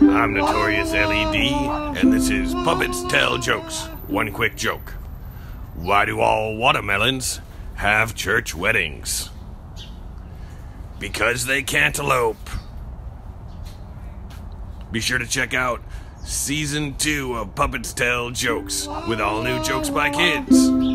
I'm Notorious LED, and this is Puppets Tell Jokes. One quick joke. Why do all watermelons have church weddings? Because they can't elope. Be sure to check out Season 2 of Puppets Tell Jokes with all new jokes by kids.